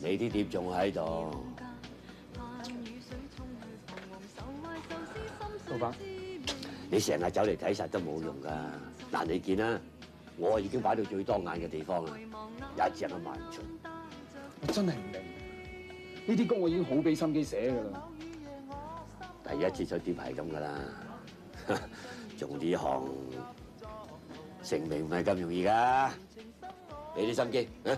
你啲碟仲喺度。 老闆， 你成日走嚟睇實都冇用㗎。嗱，你見啦，我已經擺到最當眼嘅地方啦，有一隻都賣唔出。 我真係唔明，呢啲歌我已經好俾心機寫㗎啦。 第一次出碟係咁㗎啦，做呢行成名唔係咁容易㗎，俾啲心機啊！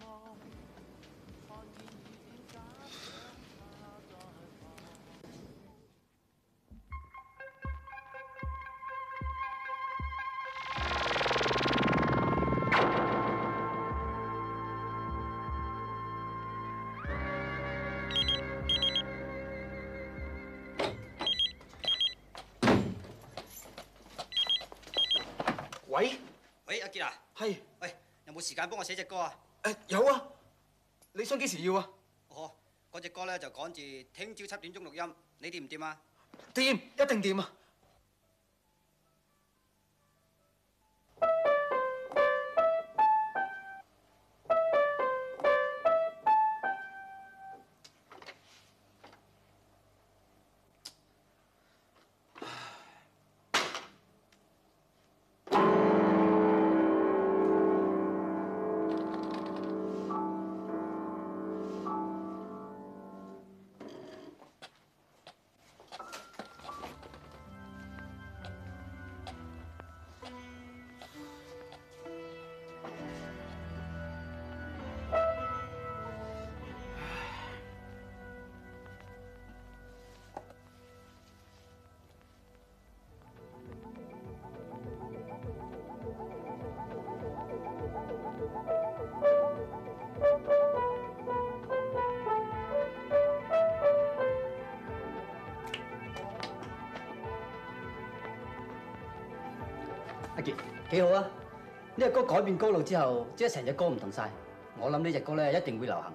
喂，阿傑啊， 係， 喂，有冇時間幫我寫隻歌啊？ 有啊，你想幾時要啊？ 哦，嗰隻歌咧就趕住聽朝7點鐘錄音，你掂唔掂啊？ 掂，一定掂啊！ 阿傑，幾好啊！呢隻歌改變歌路之後，即係成隻歌唔同晒。我諗呢隻歌咧一定會流行。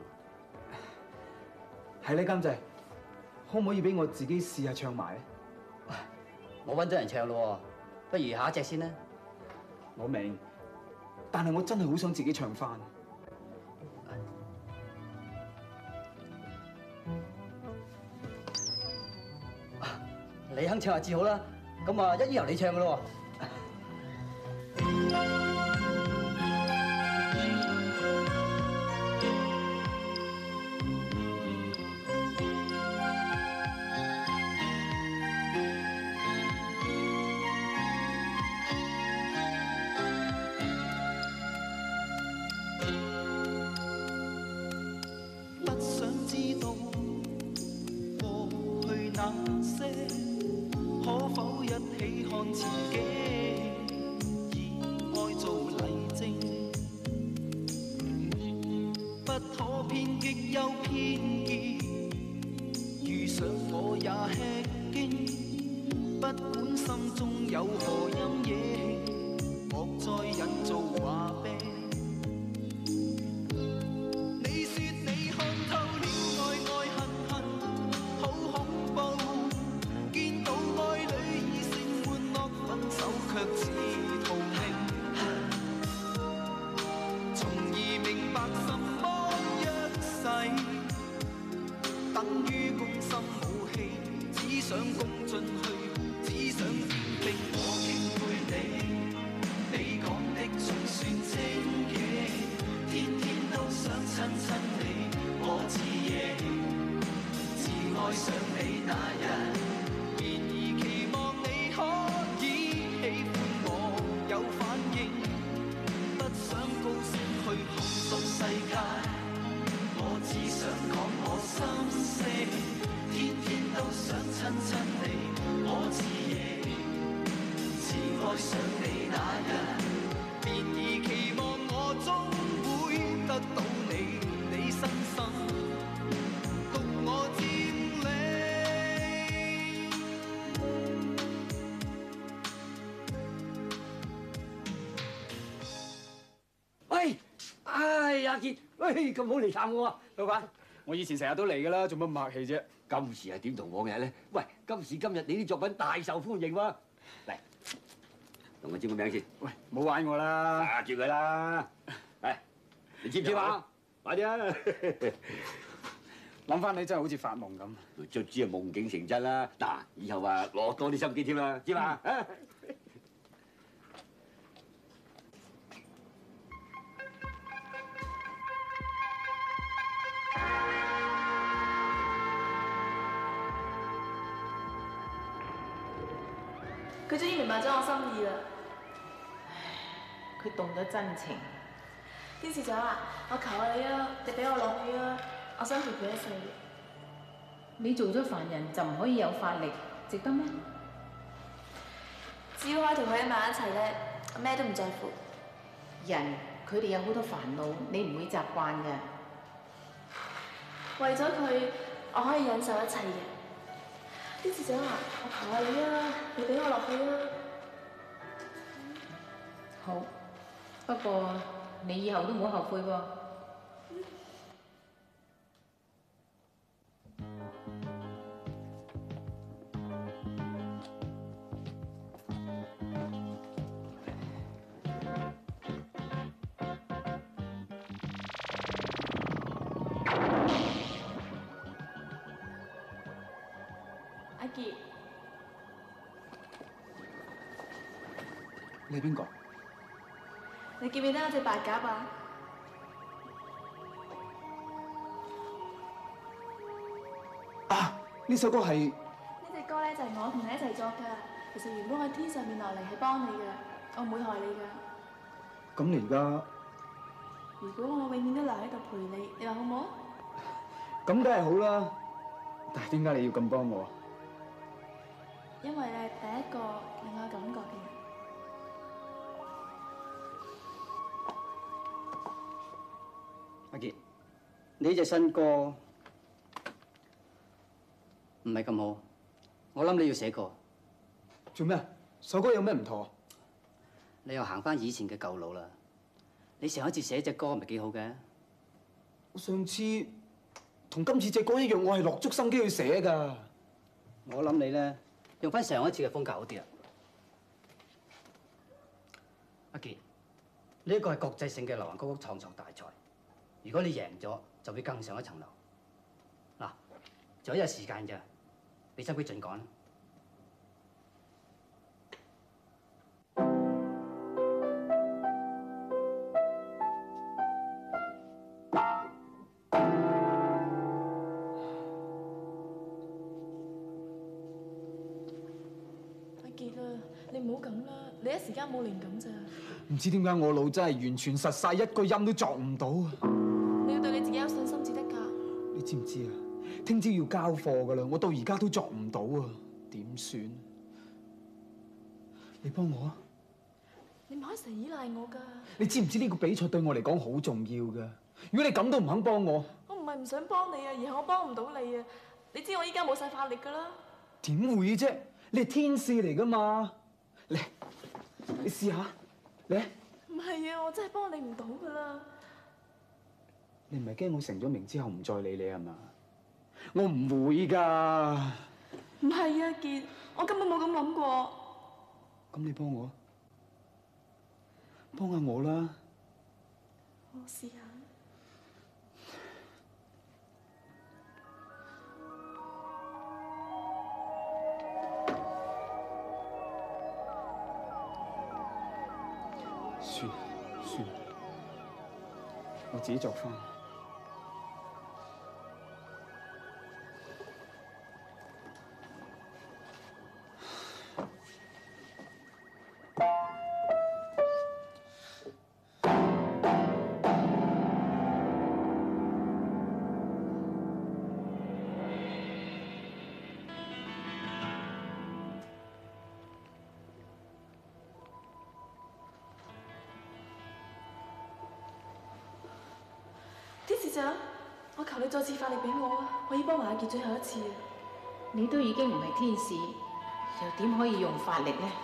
係咧，監製，可唔可以俾我自己試下唱埋咧？ 我揾咗人唱咯，不如下一隻先啦。 我明，但係我真係好想自己唱翻。 你肯唱就至好啦，咁啊一於由你唱噶咯。 不想知道過去那些，可否一起看前景？以愛做例證，不可偏激又偏見。遇上我也吃驚，不管心中有何陰影，莫再引造話柄。卻似逃命，從而明白什麼約誓，等於攻心武器，只想攻進去，只想點兵。我敬佩你，你講的總算正經，天天都想親親你，我自認，自愛上你那日，便已期望你可喜歡我有反應，不想高聲去控訴世界，我只想講我心聲，天天都想親親你，我自認，自愛上你那日，便已期望我終會得到你，你身心獨我佔領。 喂，哎阿傑，喂咁好嚟探我啊，老闆。 我以前成日都嚟㗎啦，做乜咁客氣啫？ 今時係點同往日咧？喂，今時今日你啲作品大受歡迎喎。嚟，同我簽個名先。 喂，冇玩我啦。 住佢啦。係，你簽唔簽啊？ 快啲啊！ 諗翻你真係好似發夢咁。 卒之啊，夢境成真啦！嗱，以後啊，落多啲心機添啦，知嘛？ 佢終於明白咗我心意啦！ 佢動咗真情。 天使長啊，我求下你啊，你俾我落去啊！我想陪佢一世。 你做咗凡人就唔可以有法力，值得咩？ 只要可以同佢喺埋一齊咧，我咩都唔在乎。 人佢哋有好多煩惱，你唔會習慣嘅。 為咗佢，我可以忍受一切嘅。天使長啊，我求下你啊，你俾我落去啊！ 好，不過你以後都唔好後悔喎。 阿傑， 你係邊個？ 你記唔記得有隻白鴿啊？ 啊！呢首歌係呢隻歌咧就係我同你一齊作㗎。其實原本喺天上面落嚟係幫你㗎，我唔會害你㗎。 咁你而家如果我永遠都留喺度陪你，你話好唔好？ 咁梗係好啦，但係點解你要咁幫我啊？ 因為你係第一個令我有感覺嘅人。 阿傑，你呢隻新歌唔係咁好，我諗你要寫過。 做咩啊？首歌有咩唔妥？ 你又行翻以前嘅舊路啦。你上一次寫隻歌咪幾好嘅？ 我上次同今次隻歌一樣，我係落足心機去寫㗎。 我諗你咧用翻上一次嘅風格好啲啊。阿傑，呢一個係國際性嘅流行歌曲創作大賽，如果你贏咗，就會更上一層樓。嗱，仲有一日時間咋，你使唔使盡趕？ 你唔好咁啦，你一時間冇靈感咋。 唔知點解我腦真係完全實晒，一個音都作唔到啊！ 你要對你自己有信心至得㗎。 你知唔知啊？聽朝要交貨㗎啦，我到而家都作唔到啊！點算？你幫我啊！ 你唔可以成日依賴我㗎。 你知唔知呢個比賽對我嚟講好重要㗎？如果你咁都唔肯幫我， 我唔係唔想幫你啊，而係我幫唔到你啊。你知我依家冇晒法力㗎啦。 點會啫？你係天使嚟㗎嘛？嚟，你試下，嚟。 唔係啊，我真係幫你唔到㗎啦。 你唔係驚我成咗名之後唔再理你係嘛？我唔會㗎。 唔係啊，傑，我根本冇咁諗過。 咁你幫我，幫下我啦。 我試下。 算，我自己作翻。 天使長，我求你再次發力俾我啊！我要幫埋阿傑最後一次啊！ 你都已經唔係天使，又點可以用法力呢？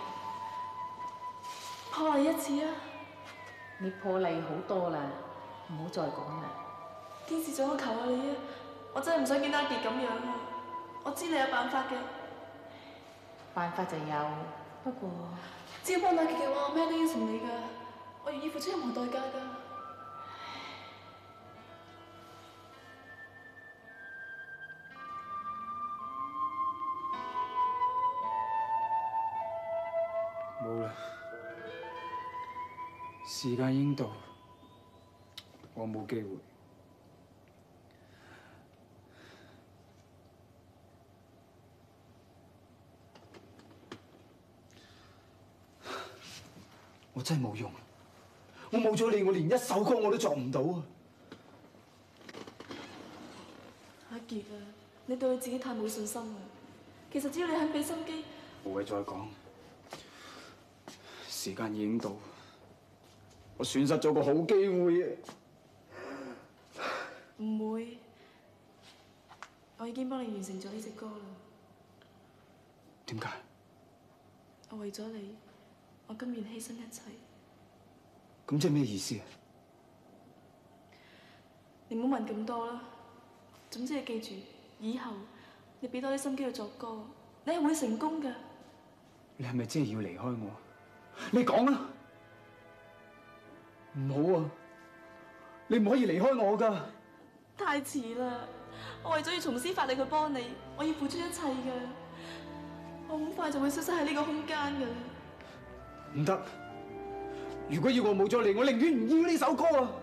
破例一次啊！ 你破例好多啦，唔好再講啦。 天使長，我求下你啊！我真係唔想見到阿傑咁樣啊！我知你有辦法嘅。 辦法就有，不過只要幫到阿傑嘅話，我咩都應承你㗎，我願意付出任何代價㗎。 時間已經到，我冇機會。我真係冇用，我冇咗你，我連一首歌我都作唔到啊！ 阿傑啊，你對你自己太冇信心啦。其實只要你肯俾心機， 無謂再講，時間已經到，我損失咗個好機會啊！ 唔會，我已經幫你完成咗呢隻歌啦。 點解？ 我為咗你，我甘願犧牲一切。 咁即係咩意思啊？ 你唔好問咁多啦。總之你記住，以後你俾多啲心機去作歌，你係會成功㗎。 你係咪真係要離開我？你講啊！唔好啊！你唔可以離開我㗎！ 太遲啦！我為咗要重新發力去幫你，我要付出一切㗎。我好快就會消失喺呢個空間㗎啦。 唔得！如果要我冇咗你，我寧願唔要呢首歌啊！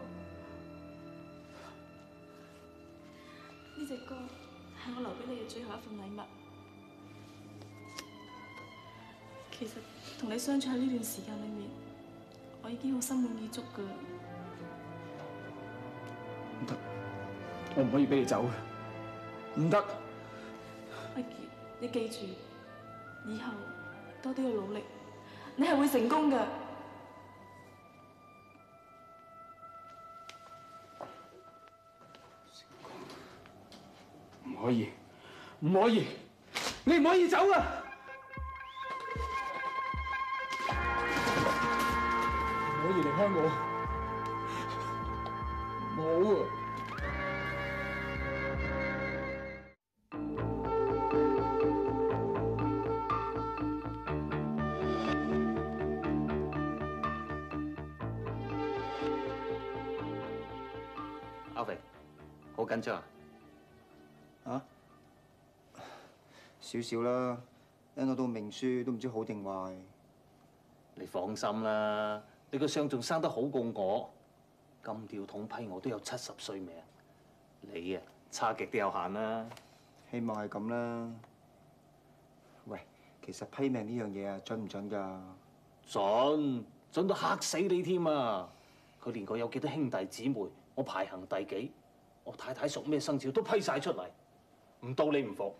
呢隻歌係我留俾你嘅最後一份禮物。其實同你相處喺呢段時間裏面，我已經好心滿意足㗎。 唔得，我唔可以俾你走嘅，唔得。 阿傑，你記住，以後多啲去努力，你係會成功㗎。 唔可以，唔可以，你唔可以走啊！唔可以離開我，唔好啊！ 阿肥，好緊張啊！ 啊？少少啦，一攞到命書都唔知好定壞。 你放心啦，你個相仲生得好過我，金吊桶批我都有70歲命，你啊差極都有限啦。 希望係咁啦。喂，其實批命呢樣嘢啊，準唔準㗎？ 準到嚇死你添啊！佢連我有幾多兄弟姊妹，我排行第幾，我太太屬咩生肖都批晒出嚟，唔到你唔服。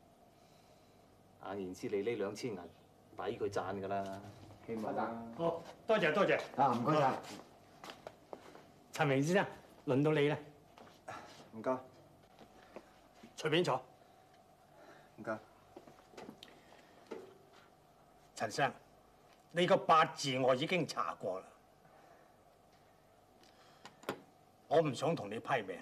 言之，你呢2000銀抵佢賺㗎啦。 希望啦。 好，多謝多謝。 啊，唔該晒。 陳明先生，輪到你啦， 唔該， 隨便坐。 唔該。 陳生，你個八字我已經查過啦，我唔想同你批命。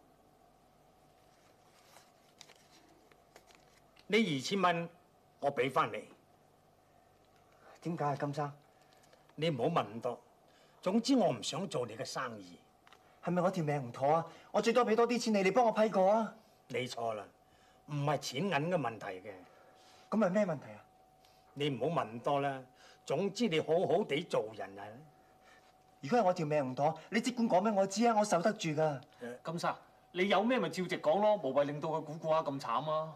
呢2000蚊我俾翻你。 點解啊，金生？ 你唔好問咁多，總之我唔想做你嘅生意。 係咪我條命唔妥啊？我最多俾多啲錢你，你幫我批過啊？ 你錯啦，唔係錢銀嘅問題嘅。 咁係咩問題啊？ 你唔好問咁多啦，總之你好好地做人啊！ 如果係我條命唔妥，你即管講俾我知啊，我受得住㗎。 金生，你有咩咪照直講咯，無謂令到佢估估下咁慘啊！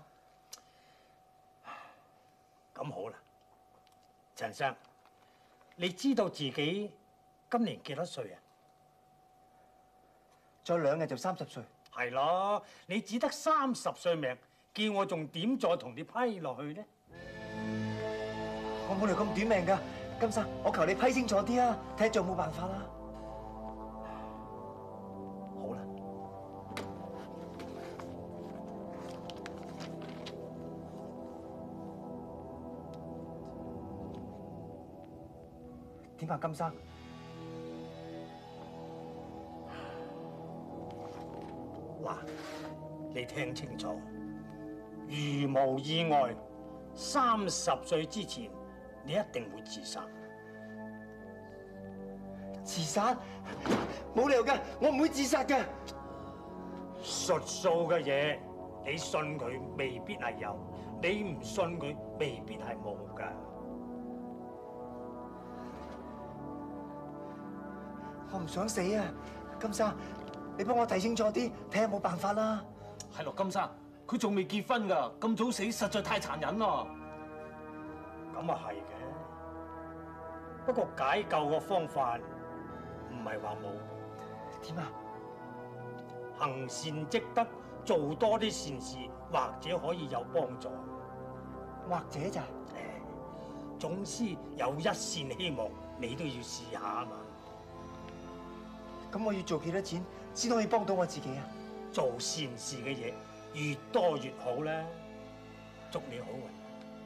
咁好啦，陳生，你知道自己今年幾多歲啊？ 再2日就30歲。 係咯，你只得30歲命，叫我仲點再同你批落去呢？ 我冇你咁短命㗎，金生，我求你批清楚啲啊，睇下仲有冇辦法啦。 好啦， 點啊，金生？ 嗱，你聽清楚，如無意外，30歲之前你一定會自殺。 自殺？冇理由㗎，我唔會自殺㗎。 術數嘅嘢，你信佢未必係有，你唔信佢未必係冇㗎。 我唔想死啊！金生，你幫我睇清楚啲，睇下有冇辦法啦。 係咯，金生，佢仲未結婚㗎，咁早死實在太殘忍啦。 咁啊係嘅，不過解救嘅方法唔係話冇。 點啊？ 行善積德，做多啲善事，或者可以有幫助。 或者咋？ 總之有一線希望，你都要試下啊嘛。 咁我要做幾多錢先可以幫到我自己啊？ 做善事嘅嘢越多越好啦。祝你好運。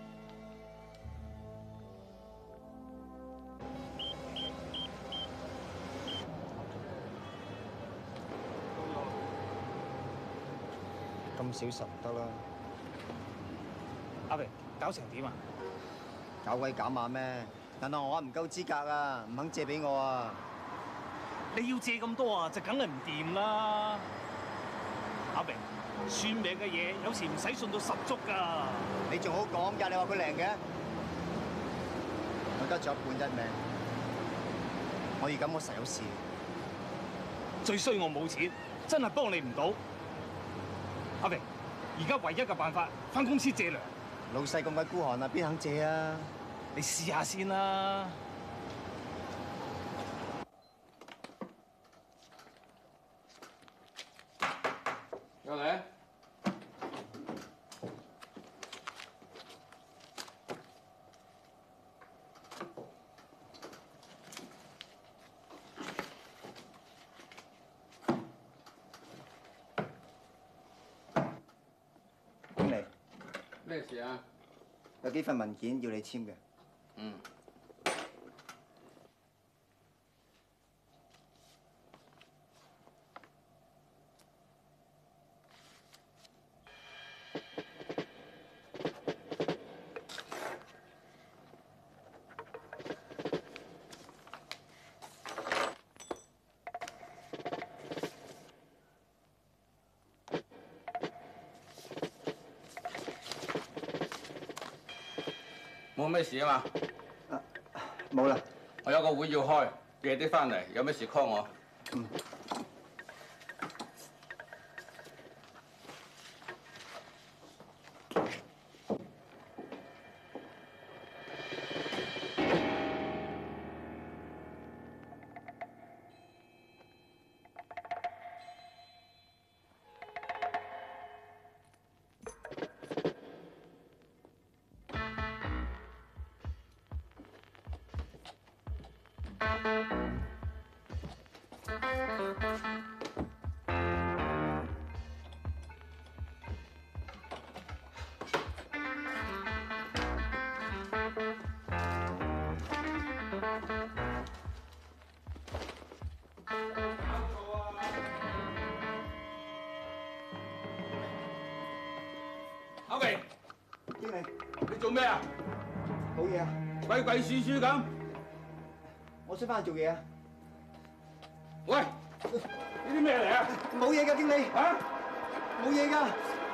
咁少實唔得啦， 阿榮搞成點啊？ 搞鬼搞馬咩？但係我唔夠資格啊，唔肯借俾我啊！ 你要借咁多啊，就梗係唔掂啦。阿榮，算命嘅嘢有時唔使信到十足㗎。 你仲好講㗎？你話佢靈嘅，我而家仲有半日命，我預感我實有事。 最衰我冇錢，真係幫你唔到。阿榮，而家唯一嘅辦法，返公司借糧。 老細咁鬼孤寒啊，邊肯借啊？ 你試下先啦。 又嚟？ 經理， 咩事啊？ 有幾份文件要你簽嘅。 嗯。冇咩事啊嘛？ 冇啦。 我有個會要開，夜啲翻嚟，有咩事 call 我。 嗯。 阿榮， 經理， 你做咩啊？ 冇嘢啊。 鬼鬼祟祟咁。 我想翻去做嘢啊。 喂，呢啲咩嚟啊？ 冇嘢㗎，經理。 啊？ 冇嘢㗎。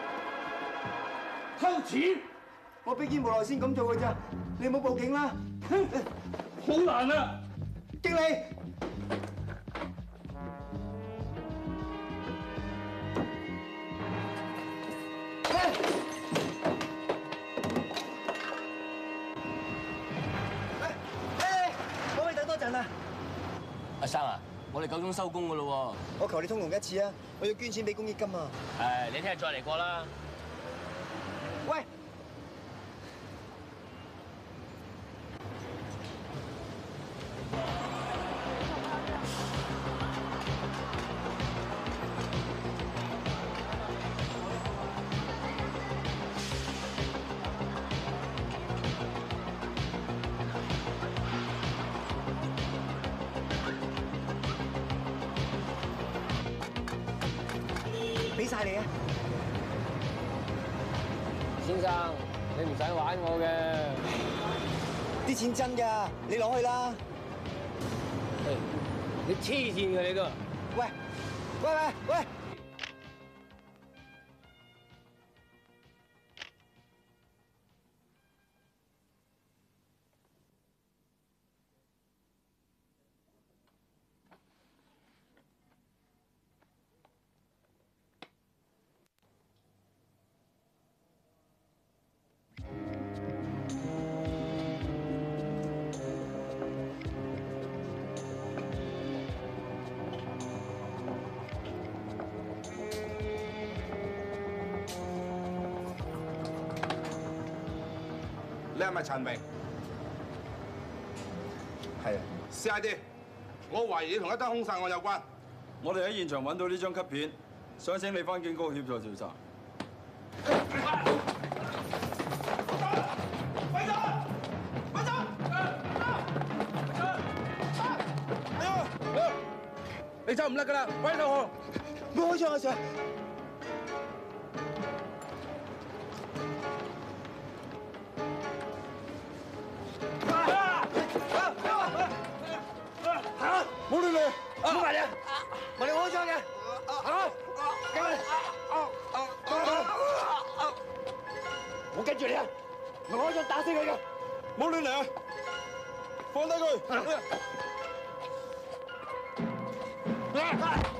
偷錢？ 我逼於無奈先咁做㗎咋，你唔好報警啦。 好難啊！ 經理。 阿生啊，我哋9點收工噶咯喎。 我求你通融一次啊！我要捐錢俾公益金啊！ 你聽日再嚟過啦。 喂！俾晒你啊！ 先生，你唔使玩我嘅。 啲錢真㗎，你攞去啦。 你黐線嘅你都。 喂！喂喂喂！ 係咪陳明？ 係啊。 CID，我懷疑你同一單兇殺案有關。 我哋喺現場揾到呢張卡片，想請你翻警局協助調查。 你走唔甩㗎啦，喂老何， 唔好開槍啊，Sir！ 冇亂嚟， 冇埋你啊！問你開槍嘅，行！我跟住你啊！唔係開槍打死佢嘅， 冇亂嚟啊！放低佢。